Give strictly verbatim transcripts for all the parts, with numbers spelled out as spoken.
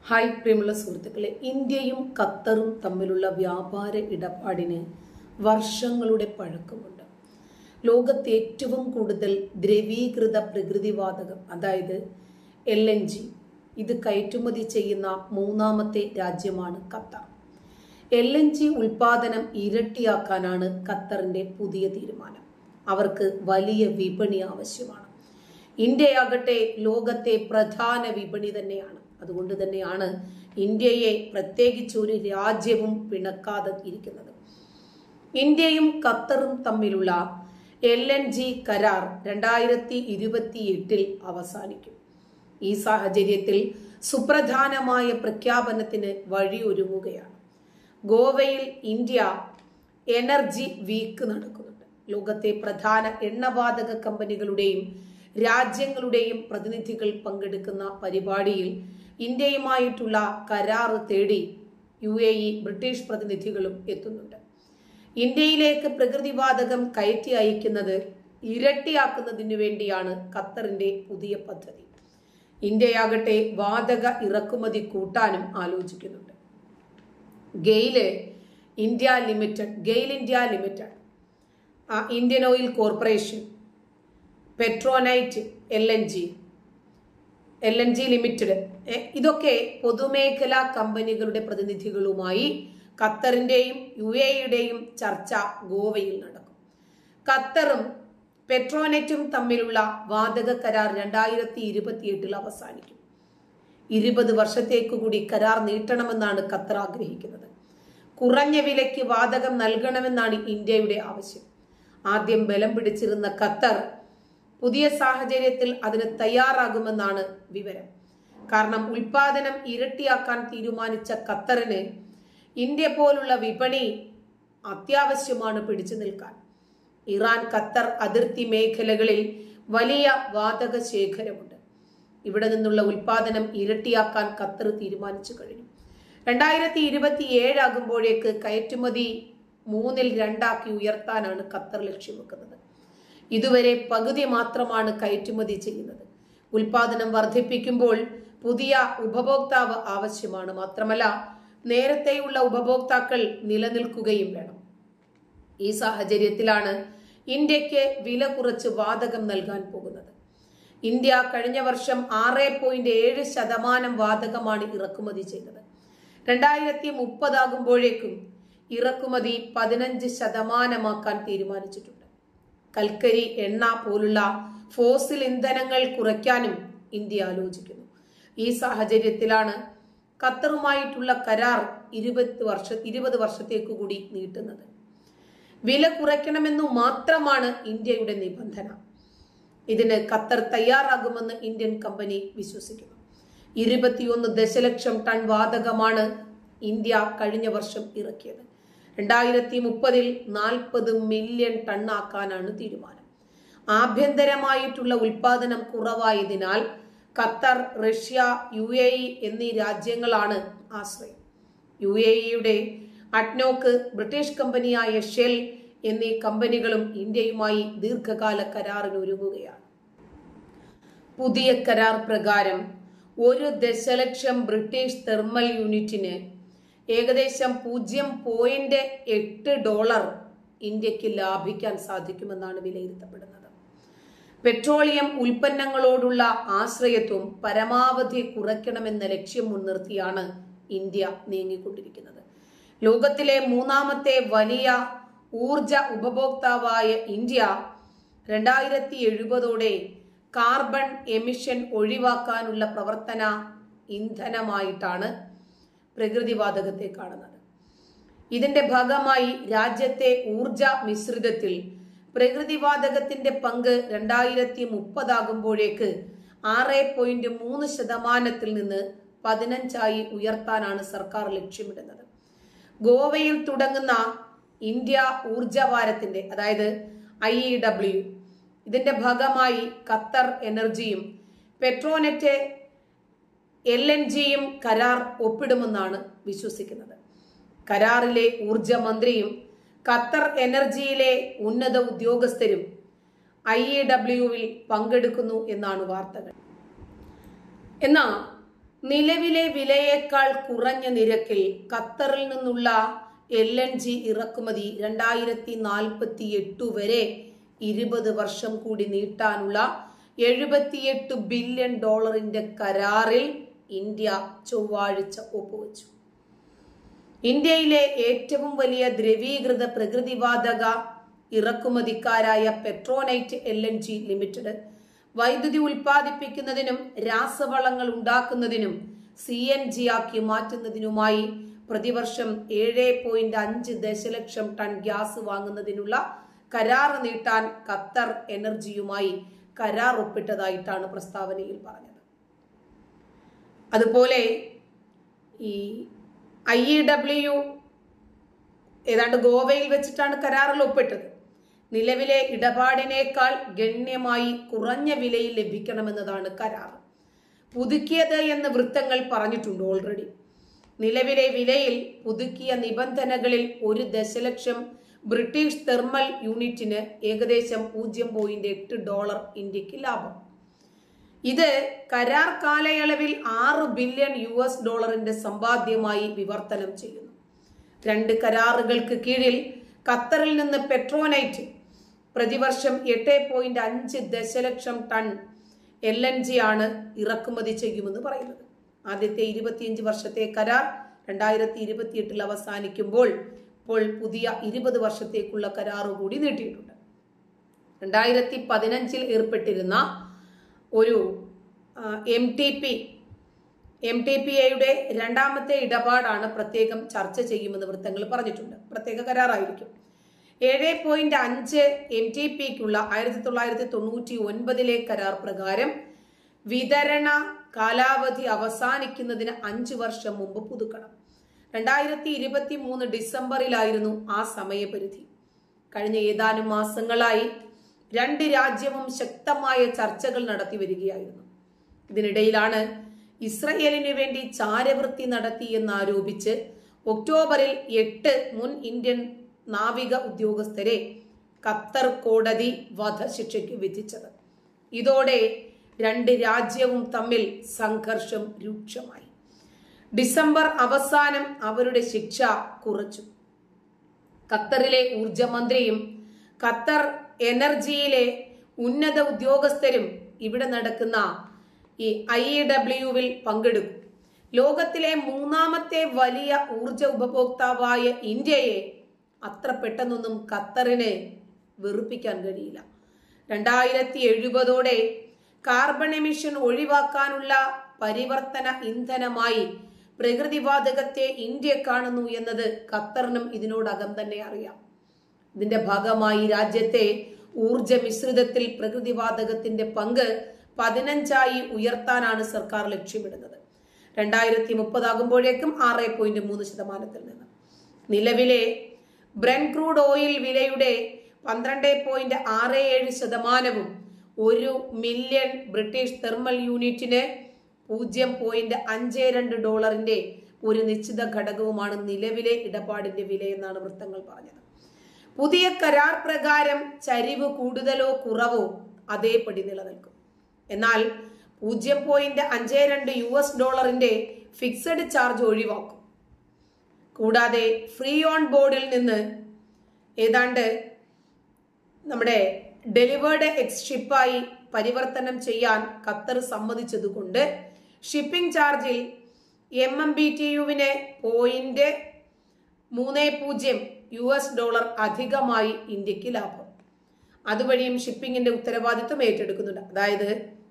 Hi പ്രിയമുള്ള സുഹൃത്തുക്കളെ, ഇന്ത്യയും ഖത്തറും തമ്മിലുള്ള വ്യാപാര ഇടപാടിന് വർഷങ്ങളുടെ പഴക്കമുണ്ട്. ലോകത്ത് ഏറ്റവും കൂടുതൽ ദ്രവീകൃത പ്രകൃതിവാതകം അതായത് എൽ എൻ ജി ഇത് കയറ്റുമതി ചെയ്യുന്ന മൂന്നാമത്തെ രാജ്യമാണ് ഖത്തർ. എൽ എൻ ജി ഉൽപാദനം ഇരട്ടിയാക്കാനാണ് ഖത്തറിന്റെ പുതിയ തീരുമാനം. അവർക്ക് വലിയ വിപണി ആവശ്യമാണ്. ഇന്ത്യയാകട്ടെ ലോകത്തെ പ്രധാന വിപണി തന്നെയാണ്. അതുകൊണ്ട് തന്നെയാണ് ഇന്ത്യയെ പ്രത്യേകിച്ച് ഒരു രാജ്യവും പിണക്കാതെ ഇരിക്കുന്നത്. ഇന്ത്യയും ഖത്തറും തമ്മിലുള്ള എൽ എൻ ജി കരാർ രണ്ടായിരത്തി ഇരുപത്തി എട്ടിൽ അവസാനിക്കും. ഈ സാഹചര്യത്തിൽ സുപ്രധാനമായ പ്രഖ്യാപനത്തിന് വഴിയൊരുങ്ങുകയാണ്. ഗോവയിൽ ഇന്ത്യ എനർജി വീക്ക് നടക്കുന്നുണ്ട്. ലോകത്തെ പ്രധാന എണ്ണവാതക കമ്പനികളുടെയും രാജ്യങ്ങളുടെയും പ്രതിനിധികൾ പങ്കെടുക്കുന്ന പരിപാടിയിൽ ഇന്ത്യയുമായിട്ടുള്ള കരാർ തേടി യു എ ഇ ബ്രിട്ടീഷ് പ്രതിനിധികളും എത്തുന്നുണ്ട്. ഇന്ത്യയിലേക്ക് പ്രകൃതിവാതകം കയറ്റി അയക്കുന്നത് ഇരട്ടിയാക്കുന്നതിനു വേണ്ടിയാണ് ഖത്തറിന്റെ പുതിയ പദ്ധതി. ഇന്ത്യയാകട്ടെ വാതക ഇറക്കുമതി കൂട്ടാനും ആലോചിക്കുന്നുണ്ട്. GAIL India limited GAIL India limited Indian oil corporation, Petronet L N G L N G limited ഇതൊക്കെ പൊതുമേഖലാ കമ്പനികളുടെ പ്രതിനിധികളുമായി ഖത്തറിന്റെയും യു എ ഇയുടെയും ചർച്ച ഗോവയിൽ നടക്കും. ഖത്തറും പെട്രോനെറ്റും തമ്മിലുള്ള വാതക കരാർ രണ്ടായിരത്തി ഇരുപത്തി എട്ടിൽ അവസാനിക്കും. ഇരുപത് വർഷത്തേക്കു കൂടി കരാർ നീട്ടണമെന്നാണ് ഖത്തർ ആഗ്രഹിക്കുന്നത്. കുറഞ്ഞ വിലയ്ക്ക് വാതകം നൽകണമെന്നാണ് ഇന്ത്യയുടെ ആവശ്യം. ആദ്യം ബലം പിടിച്ചിരുന്ന ഖത്തർ പുതിയ സാഹചര്യത്തിൽ അതിന് തയ്യാറാകുമെന്നാണ് വിവരം. കാരണം ഉൽപാദനം ഇരട്ടിയാക്കാൻ തീരുമാനിച്ച ഖത്തറിന് ഇന്ത്യ പോലുള്ള വിപണി അത്യാവശ്യമാണ് പിടിച്ചു നിൽക്കാൻ. ഇറാൻ ഖത്തർ അതിർത്തി മേഖലകളിൽ വലിയ വാതക ശേഖരമുണ്ട്. ഇവിടെ നിന്നുള്ള ഉൽപാദനം ഇരട്ടിയാക്കാൻ ഖത്തർ തീരുമാനിച്ചു കഴിഞ്ഞു. രണ്ടായിരത്തി ഇരുപത്തി ഏഴാകുമ്പോഴേക്ക് കയറ്റുമതി മൂന്നിൽ രണ്ടാക്കി ഉയർത്താനാണ് ഖത്തർ ലക്ഷ്യം വെക്കുന്നത്. ഇതുവരെ പകുതി മാത്രമാണ് കയറ്റുമതി ചെയ്യുന്നത്. ഉൽപാദനം വർദ്ധിപ്പിക്കുമ്പോൾ പുതിയ ഉപഭോക്താവ് ആവശ്യമാണ്. മാത്രമല്ല നേരത്തെയുള്ള ഉപഭോക്താക്കൾ നിലനിൽക്കുകയും വേണം. ഈ സാഹചര്യത്തിലാണ് ഇന്ത്യക്ക് വില കുറച്ച് വാതകം നൽകാൻ പോകുന്നത്. ഇന്ത്യ കഴിഞ്ഞ വർഷം ആറ് പോയിന്റ് ഏഴ് ശതമാനം വാതകമാണ് ഇറക്കുമതി ചെയ്തത്. രണ്ടായിരത്തി മുപ്പതാകുമ്പോഴേക്കും ഇറക്കുമതി പതിനഞ്ച് ശതമാനമാക്കാൻ തീരുമാനിച്ചിട്ടുണ്ട്. കൽക്കരി, എണ്ണ പോലുള്ള ഫോസിൽ ഇന്ധനങ്ങൾ കുറയ്ക്കാനും ഇന്ത്യ ആലോചിക്കുന്നു. ഈ സാഹചര്യത്തിലാണ് ഖത്തറുമായിട്ടുള്ള കരാർ ഇരുപത് വർഷ ഇരുപത് വർഷത്തേക്കു കൂടി നീട്ടുന്നത്. വില കുറയ്ക്കണമെന്നു മാത്രമാണ് ഇന്ത്യയുടെ നിബന്ധന. ഇതിന് ഖത്തർ തയ്യാറാകുമെന്ന് ഇന്ത്യൻ കമ്പനി വിശ്വസിക്കുന്നു. ഇരുപത്തിയൊന്ന് ദശലക്ഷം ടൺ വാതകമാണ് ഇന്ത്യ കഴിഞ്ഞ വർഷം ഇറക്കിയത്. രണ്ടായിരത്തി മുപ്പതിൽ നാൽപ്പത് മില്യൺ ടണ്ണാക്കാനാണ് തീരുമാനം. ആഭ്യന്തരമായിട്ടുള്ള ഉൽപാദനം കുറവായതിനാൽ Qatar, Russia, U A E എന്നീ രാജ്യങ്ങളാണ് ആശ്രയം. യു എ ഇയുടെ അഡ്നോക്ക്, ബ്രിട്ടീഷ് കമ്പനിയായ ഷെൽ എന്നീ കമ്പനികളും ഇന്ത്യയുമായി ദീർഘകാല കരാറിന് ഒരുങ്ങുകയാണ്. പുതിയ കരാർ പ്രകാരം ഒരു ദശലക്ഷം ബ്രിട്ടീഷ് തെർമൽ യൂണിറ്റിന് ഏകദേശം പൂജ്യം പോയിന്റ് എട്ട് ഡോളർ ഇന്ത്യക്ക് ലാഭിക്കാൻ സാധിക്കുമെന്നാണ് വിലയിരുത്തപ്പെടുന്നത്. പെട്രോളിയം ഉൽപ്പന്നങ്ങളോടുള്ള ആശ്രയത്വം പരമാവധി കുറയ്ക്കണമെന്ന ലക്ഷ്യം മുൻനിർത്തിയാണ് ഇന്ത്യ നീങ്ങിക്കൊണ്ടിരിക്കുന്നത്. ലോകത്തിലെ മൂന്നാമത്തെ വലിയ ഊർജ ഉപഭോക്താവായ ഇന്ത്യ രണ്ടായിരത്തി എഴുപതോടെ കാർബൺ എമിഷൻ ഒഴിവാക്കാനുള്ള പ്രവർത്തന ഇന്ധനമായിട്ടാണ് പ്രകൃതിവാതകത്തെ കാണുന്നത്. ഇതിന്റെ ഭാഗമായി രാജ്യത്തെ ഊർജ മിശ്രിതത്തിൽ പ്രകൃതിവാതകത്തിന്റെ പങ്ക് രണ്ടായിരത്തി മുപ്പതാകുമ്പോഴേക്ക് ആറ് പോയിന്റ് മൂന്ന് ശതമാനത്തിൽ നിന്ന് പതിനഞ്ചായി ഉയർത്താനാണ് സർക്കാർ ലക്ഷ്യമിടുന്നത്. ഗോവയിൽ തുടങ്ങുന്ന ഇന്ത്യ ഊർജവാരത്തിന്റെ അതായത് ഐ ഇ ഡബ്ല്യു ഇതിന്റെ ഭാഗമായി ഖത്തർ എനർജിയും പെട്രോനെറ്റ് എൽ എൻ ജിയും കരാർ ഒപ്പിടുമെന്നാണ് വിശ്വസിക്കുന്നത്. കരാറിലെ ഊർജ മന്ത്രിയും ഖത്തർ എനർജിയിലെ ഉന്നത ഉദ്യോഗസ്ഥരും ഐ ഇ ഡബ്ല്യുവിൽ പങ്കെടുക്കുന്നു എന്നാണ് വാർത്തകൾ. എന്നാൽ നിലവിലെ വിലയേക്കാൾ കുറഞ്ഞ നിരക്കിൽ ഖത്തറിൽ നിന്നുള്ള എൽ എൻ ജി ഇറക്കുമതി രണ്ടായിരത്തി നാൽപ്പത്തി എട്ട് വരെ ഇരുപത് വർഷം കൂടി നീട്ടാനുള്ള എഴുപത്തിയെട്ട് ബില്യൺ ഡോളറിന്റെ കരാറിൽ ഇന്ത്യ ചൊവ്വാഴ്ച ഒപ്പുവെച്ചു. ഇന്ത്യയിലെ ഏറ്റവും വലിയ ദ്രവീകൃത പ്രകൃതിവാതക ഇറക്കുമതിക്കാരായ Petronet L N G limited വൈദ്യുതി ഉൽപ്പാദിപ്പിക്കുന്നതിനും രാസവളങ്ങൾ ഉണ്ടാക്കുന്നതിനും സി എൻ ജി ആക്കി മാറ്റുന്നതിനുമായി പ്രതിവർഷം ഏഴ് പോയിന്റ് അഞ്ച് ദശലക്ഷം ടൺ ഗ്യാസ് വാങ്ങുന്നതിനുള്ള കരാർ നീട്ടാൻ ഖത്തർ എനർജിയുമായി കരാർ ഒപ്പിട്ടതായിട്ടാണ് പ്രസ്താവനയിൽ പറഞ്ഞത്. അതുപോലെ ഈ ഐ ഇ ഡബ്ല്യു ഏതാണ്ട് ഗോവയിൽ വെച്ചിട്ടാണ് കരാറിൽ ഒപ്പിട്ടത്. നിലവിലെ ഇടപാടിനേക്കാൾ ഗണ്യമായി കുറഞ്ഞ വിലയിൽ ലഭിക്കണമെന്നതാണ് കരാർ. പുതുക്കിയത് എന്ന് വൃത്തങ്ങൾ പറഞ്ഞിട്ടുണ്ട് ഓൾറെഡി. നിലവിലെ വിലയിൽ പുതുക്കിയ നിബന്ധനകളിൽ ഒരു ദശലക്ഷം ബ്രിട്ടീഷ് തെർമൽ യൂണിറ്റിന് ഏകദേശം പൂജ്യം പോയിന്റ് എട്ട് ഡോളർ ഇന്ത്യക്ക് ലാഭം. ഇത് കരാർ കാലയളവിൽ ആറ് ബില്യൺ യു എസ് ഡോളറിന്റെ സമ്പാദ്യമായി വിവർത്തനം ചെയ്യുന്നു. രണ്ട് കരാറുകൾക്ക് കീഴിൽ ഖത്തറിൽ നിന്ന് പെട്രോനൈറ്റ് പ്രതിവർഷം എട്ട് പോയിന്റ് അഞ്ച് ദശലക്ഷം ടൺ എൽ എൻ ജി ആണ് ഇറക്കുമതി ചെയ്യുമെന്ന് പറയുന്നത്. ആദ്യത്തെ ഇരുപത്തിയഞ്ച് വർഷത്തെ കരാർ രണ്ടായിരത്തി ഇരുപത്തി എട്ടിൽ അവസാനിക്കുമ്പോൾ ഇപ്പോൾ പുതിയ ഇരുപത് വർഷത്തേക്കുള്ള കരാറ് കൂടി നീട്ടിയിട്ടുണ്ട്. രണ്ടായിരത്തി പതിനഞ്ചിൽ ഏർപ്പെട്ടിരുന്ന ഒരു M T P M T P എയുടെ രണ്ടാമത്തെ ഇടപാടാണ് പ്രത്യേകം ചർച്ച ചെയ്യുമെന്ന് വൃത്തങ്ങൾ പറഞ്ഞിട്ടുണ്ട്. പ്രത്യേക കരാറായിരിക്കും. ഏഴ് പോയിന്റ് അഞ്ച് എം ടി പിക്കുള്ള ആയിരത്തി തൊള്ളായിരത്തി തൊണ്ണൂറ്റി ഒൻപതിലെ കരാർ പ്രകാരം വിതരണ കാലാവധി അവസാനിക്കുന്നതിന് അഞ്ചു വർഷം മുമ്പ് പുതുക്കണം. രണ്ടായിരത്തി ഇരുപത്തി മൂന്ന് ഡിസംബറിലായിരുന്നു ആ സമയപരിധി. കഴിഞ്ഞ ഏതാനും മാസങ്ങളായി രണ്ട് രാജ്യവും ശക്തമായ ചർച്ചകൾ നടത്തി വരികയായിരുന്നു. ഇതിനിടയിലാണ് ഇസ്രയേലിന് വേണ്ടി ചാരവൃത്തി നടത്തിയെന്നാരോപിച്ച് ഒക്ടോബറിൽ എട്ട് മുൻ ഇന്ത്യൻ നാവിക ഉദ്യോഗസ്ഥരെ ഖത്തർ കോടതി വധശിക്ഷയ്ക്ക് വിധിച്ചത്. ഇതോടെ രണ്ട് രാജ്യവും തമ്മിൽ സംഘർഷം രൂക്ഷമായി. ഡിസംബർ അവസാനം അവരുടെ ശിക്ഷ കുറച്ചു. ഖത്തറിലെ ഊർജ മന്ത്രിയും ഖത്തർ എനർജിയിലെ ഉന്നത ഉദ്യോഗസ്ഥരും ഇവിടെ നടക്കുന്ന ഈ ഐ ഇ ഡബ്ല്യുവിൽ പങ്കെടുക്കും. ലോകത്തിലെ മൂന്നാമത്തെ വലിയ ഊർജ ഉപഭോക്താവായ ഇന്ത്യയെ അത്ര പെട്ടെന്നൊന്നും ഖത്തറിനെ വെറുപ്പിക്കാൻ കഴിയില്ല. രണ്ടായിരത്തി എഴുപതോടെ കാർബൺ എമിഷൻ ഒഴിവാക്കാനുള്ള പരിവർത്തന ഇന്ധനമായി പ്രകൃതിവാതകത്തെ ഇന്ത്യ കാണുന്നു എന്നത് ഖത്തറിനും ഇതിനോടകം തന്നെ അറിയാം. ഇതിന്റെ ഭാഗമായി രാജ്യത്തെ ഊർജ മിശ്രിതത്തിൽ പ്രകൃതിവാതകത്തിന്റെ പങ്ക് പതിനഞ്ചായി ഉയർത്താനാണ് സർക്കാർ ലക്ഷ്യമിടുന്നത്. രണ്ടായിരത്തി മുപ്പതാകുമ്പോഴേക്കും ആറ് പോയിന്റ് മൂന്ന് ശതമാനത്തിൽ നിന്ന്. നിലവിലെ ബ്രെൻ ക്രൂഡ് ഓയിൽ വിലയുടെ പന്ത്രണ്ട് പോയിന്റ് ആറ് ഏഴ് ശതമാനവും ഒരു മില്യൺ ബ്രിട്ടീഷ് തെർമൽ യൂണിറ്റിന് പൂജ്യം പോയിന്റ് അഞ്ച് രണ്ട് ഡോളറിന്റെ ഒരു നിശ്ചിത ഘടകവുമാണ് നിലവിലെ ഇടപാടിന്റെ വിലയെന്നാണ് വൃത്തങ്ങൾ പറഞ്ഞത്. പുതിയ കരാർ പ്രകാരം ചരിവ് കൂടുതലോ കുറവോ അതേപടി നിലനിൽക്കും. എന്നാൽ പൂജ്യം പോയിന്റ് അഞ്ച് രണ്ട് യു എസ് ഡോളറിന്റെ ഫിക്സഡ് ചാർജ് ഒഴിവാക്കും. കൂടാതെ ഫ്രീ ഓൺ ബോർഡിൽ നിന്ന് ഏതാണ്ട് നമ്മുടെ ഡെലിവേർഡ് എക്സ് ഷിപ്പായി പരിവർത്തനം ചെയ്യാൻ ഖത്തർ സമ്മതിച്ചതുകൊണ്ട് ഷിപ്പിംഗ് ചാർജിൽ എം എം ബി ടി യുവിന് പോയിന്റ് മൂന്ന് പൂജ്യം യു എസ് ഡോളർ അധികമായി ഇന്ത്യക്ക് ലാഭം. അതുവഴിയും ഷിപ്പിങ്ങിന്റെ ഉത്തരവാദിത്വം ഏറ്റെടുക്കുന്നുണ്ട്. അതായത്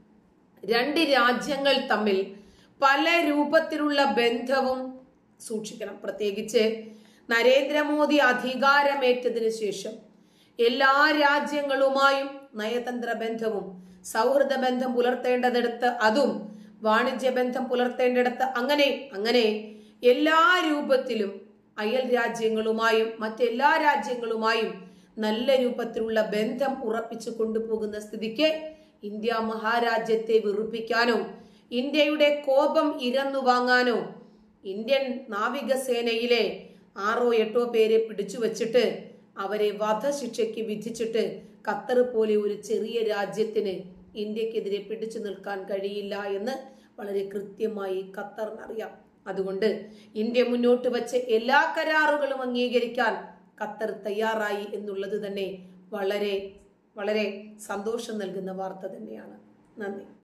രണ്ട് രാജ്യങ്ങൾ തമ്മിൽ പല രൂപത്തിലുള്ള ബന്ധവും സൂക്ഷിക്കണം. പ്രത്യേകിച്ച് നരേന്ദ്രമോദി അധികാരമേറ്റതിനു ശേഷം എല്ലാ രാജ്യങ്ങളുമായും നയതന്ത്ര ബന്ധവും സൗഹൃദ ബന്ധം പുലർത്തേണ്ടതിടത്ത് അതും വാണിജ്യ ബന്ധം പുലർത്തേണ്ടിടത്ത് അങ്ങനെ അങ്ങനെ എല്ലാ രൂപത്തിലും അയൽ രാജ്യങ്ങളുമായും മറ്റെല്ലാ രാജ്യങ്ങളുമായും നല്ല രൂപത്തിലുള്ള ബന്ധം ഉറപ്പിച്ചു കൊണ്ടുപോകുന്ന സ്ഥിതിക്ക് ഇന്ത്യ മഹാരാജ്യത്തെ വെറുപ്പിക്കാനോ ഇന്ത്യയുടെ കോപം ഇരന്നു വാങ്ങാനോ ഇന്ത്യൻ നാവികസേനയിലെ ആറോ എട്ടോ പേരെ പിടിച്ചു വച്ചിട്ട് അവരെ വധശിക്ഷയ്ക്ക് വിധിച്ചിട്ട് ഖത്തർ പോലെ ഒരു ചെറിയ രാജ്യത്തിന് ഇന്ത്യക്കെതിരെ പിടിച്ചു നിൽക്കാൻ കഴിയില്ല എന്ന് വളരെ കൃത്യമായി ഖത്തറിനറിയാം. അതുകൊണ്ട് ഇന്ത്യ മുന്നോട്ട് വെച്ച എല്ലാ കരാറുകളും അംഗീകരിക്കാൻ ഖത്തർ തയ്യാറായി എന്നുള്ളത് തന്നെ വളരെ വളരെ സന്തോഷം നൽകുന്ന വാർത്ത തന്നെയാണ്. നന്ദി.